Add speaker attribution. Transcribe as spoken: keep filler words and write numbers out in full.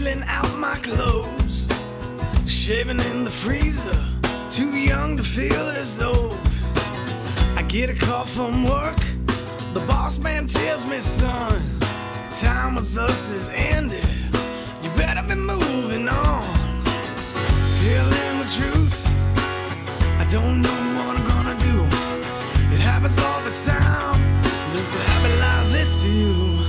Speaker 1: whipping out my clothes, shaving in the freezer, too young to feel as old. I get a call from work, the boss man tells me, son, time with us is ended, you better be moving on. Telling the truth, I don't know what I'm gonna do. It happens all the time, does it happen like this to you?